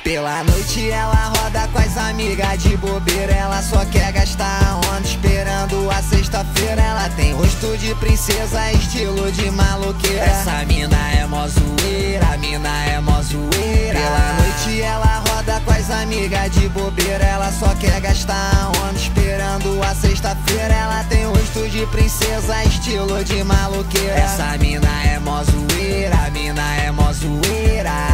Pela noite ela roda com as amigas de bobeira. Ela só quer gastar a onda esperando a sexta-feira. Ela tem rosto de princesa, estilo de maloqueira. Essa mina é mó zoeira, a mina é mó zoeira. Pela noite ela roda com as amigas de bobeira. Ela só quer gastar a onda esperando a sexta-feira. Ela tem rosto de princesa, estilo de maloqueira. Essa mina é mó zoeira, a mina é mó zoeira.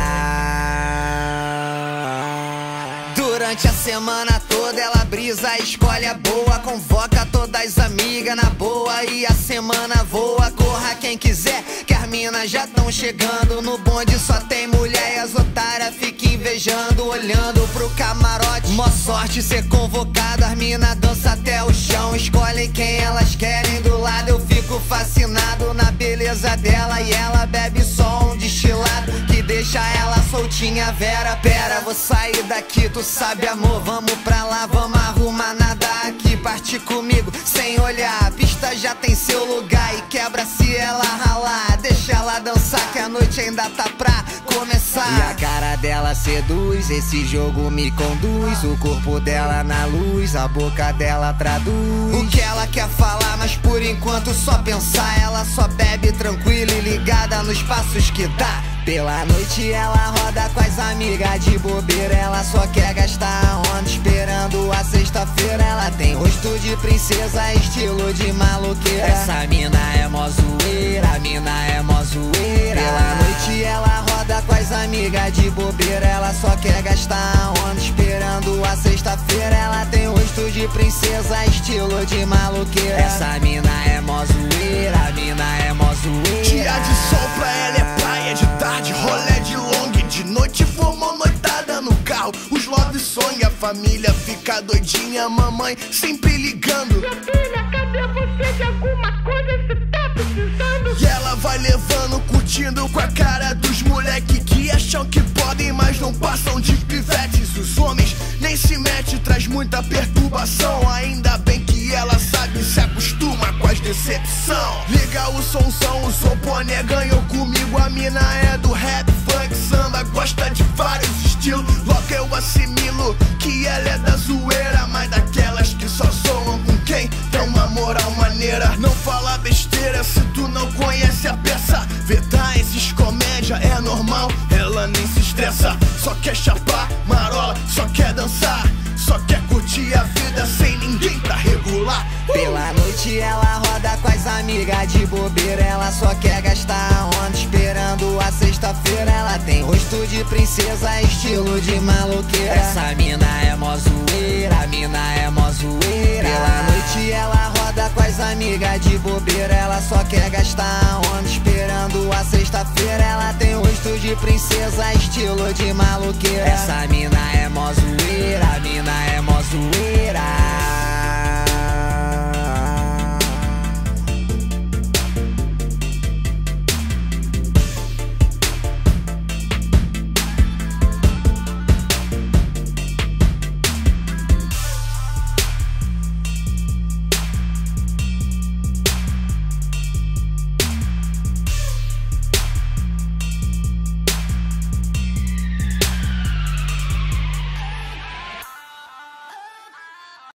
Durante a semana toda ela brisa, escolhe a boa, convoca todas as amigas na boa e a semana voa. Corra quem quiser, que as minas já tão chegando. No bonde só tem mulher e as otárias ficam invejando, olhando pro camarote. Mó sorte ser convocado, as minas dançam até o chão. Escolhem quem elas querem do lado, eu fico fascinado na beleza dela. E ela bebe só um destilado que deixa ela soltinha. Vera, pera, vou sair daqui, tu sabe amor, vamos pra lá, vamos arrumar nada aqui. Parte comigo, sem olhar, a pista já tem seu lugar. E quebra se ela ralar, deixa ela dançar que a noite ainda tá pra começar. E a cara dela seduz, esse jogo me conduz. O corpo dela na luz, a boca dela traduz o que ela quer falar, mas por enquanto só pensar. Ela só bebe tranquila e ligada nos passos que dá. Pela noite ela roda com as amigas de bobeira. Ela só quer gastar a onda esperando a sexta-feira. Ela tem rosto de princesa, estilo de maloqueira. Essa mina é mó zoeira, a mina é mó zoeira. Pela noite ela roda com as amigas de bobeira. Ela só quer gastar a onda esperando a sexta-feira. Ela tem rosto de princesa, estilo de maloqueira. Essa mina é mó zoeira, a mina é mó zoeira. Dia de sol pra ela é praia, de tarde rolê de long, de noite formou noitada no carro. Os love song, a família fica doidinha, mamãe sempre ligando. Minha filha, cadê você? De alguma coisa você tá precisando? E ela vai levando, curtindo com a cara dos moleque que acham que podem, mas não passam de pivetes. Os homens nem se metem, traz muita perturbação. Ainda bem que ela sabe, se acostuma com as decepção. Liga o somzão, o Soponé ganhou comigo. A mina é do rap, funk, samba, gosta de vários estilos. Logo eu assimilo que ela é da zoeira, mas daquelas que só zoam com quem tem uma moral maneira. Não fala besteira se tu não conhece a peça. Vetais, comédia, é normal, ela nem se estressa. Só quer chapar, marola, só quer dançar, só quer curtir a vida sem ninguém pra regular. Pela noite ela roda com as amigas de bobeira. Ela só quer gastar a onda esperando a sexta-feira. Ela tem rosto de princesa, estilo de maloqueira. Essa mina é mó zoeira, a mina é mó zoeira. Pela noite ela roda com as amigas de bobeira. Ela só quer gastar a onda esperando a sexta-feira. Ela tem rosto de princesa, estilo de maloqueira. Essa mina é mó zoeira, a mina é mó zoeira.